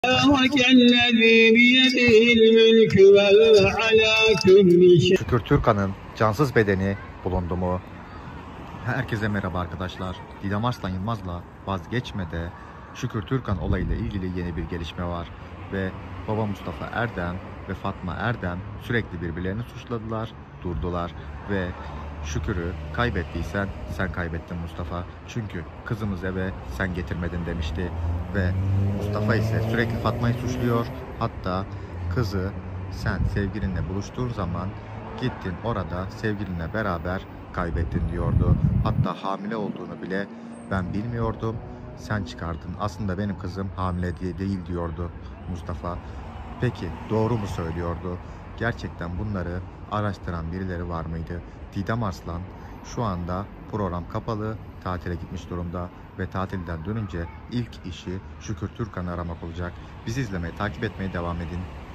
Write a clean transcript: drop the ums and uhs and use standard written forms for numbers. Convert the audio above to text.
Şükür Türkan'ın cansız bedeni bulundu mu? Herkese merhaba arkadaşlar. Didem Arslan Yılmaz'la Vazgeçme'de Şükür Türkan olayıyla ilgili yeni bir gelişme var. Ve baba Mustafa Erdem ve Fatma Erdem sürekli birbirlerini suçladılar, durdular ve Şükür'ü kaybettiysen sen kaybettin Mustafa. Çünkü kızımız eve sen getirmedin demişti. Ve Mustafa ise sürekli Fatma'yı suçluyor. Hatta kızı sen sevgilinle buluştuğun zaman gittin orada sevgilinle beraber kaybettin diyordu. Hatta hamile olduğunu bile ben bilmiyordum. Sen çıkardın. Aslında benim kızım hamile değil diyordu Mustafa. Peki doğru mu söylüyordu? Gerçekten bunları araştıran birileri var mıydı? Didem Arslan şu anda program kapalı, tatile gitmiş durumda ve tatilden dönünce ilk işi Şükür Türkan'ı aramak olacak. Bizi izlemeye, takip etmeye devam edin.